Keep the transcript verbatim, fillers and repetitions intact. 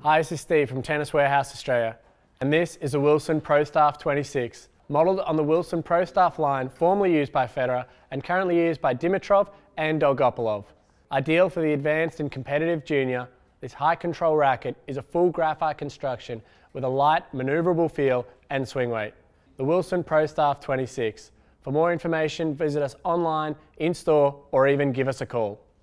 Hi, this is Steve from Tennis Warehouse Australia, and this is a Wilson Pro Staff twenty-six, modelled on the Wilson Pro Staff line formerly used by Federer and currently used by Dimitrov and Dolgopolov. Ideal for the advanced and competitive junior, this high control racket is a full graphite construction with a light, manoeuvrable feel and swing weight. The Wilson Pro Staff twenty-six. For more information, visit us online, in store, or even give us a call.